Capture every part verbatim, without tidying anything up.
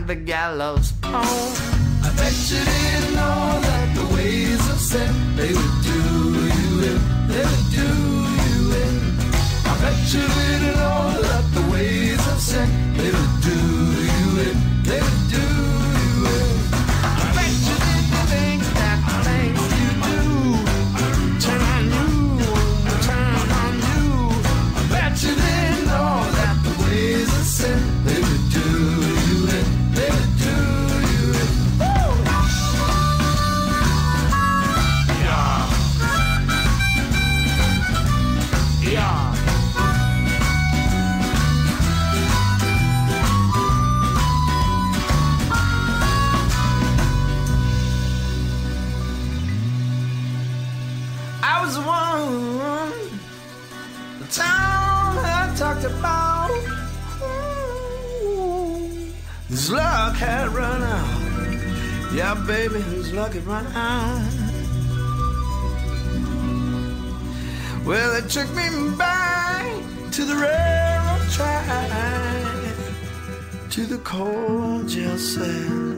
at the gallows pole. I bet you didn't know that the ways of sin, they would do you in, they would do you in. I bet you didn't know that the ways of sin, they would do you in, they would do you in. I bet you didn't think that the things you do turn on you, turn on you. I bet you didn't know that the ways of sin, they would do you in, they would do you in. Woo! Yeah. Yeah. I was the one the town had talked about. Ooh, his luck had run out. Yeah, baby, his luck had run out. Well, it took me back to the railroad track, to the cold jail cell.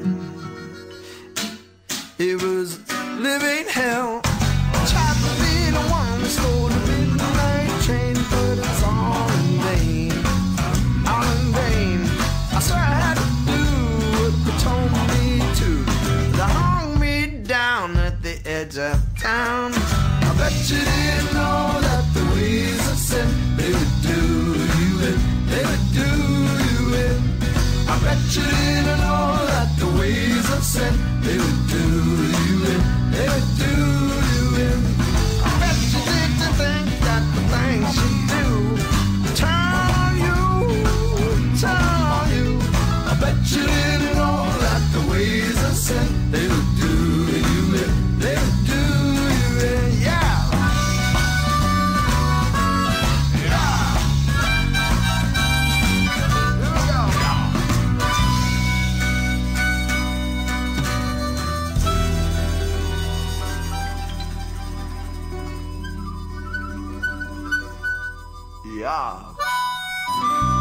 It was living hell. Tried to be the one that stole the midnight train, but it's all in vain, all in vain. I swear I had to do what they told me to. They hung me down at the edge of town. I bet you didn't know that the ways of sin, they would do you in, they would do you in. I bet you didn't know that the ways of sin, they would do you in, they would do you in. I bet you didn't think that the things you do turn on you, turn on you. I bet you didn't know that the ways of sin, they would do you in, they would do you in. Yeah. Yeah. Here we go. Yeah.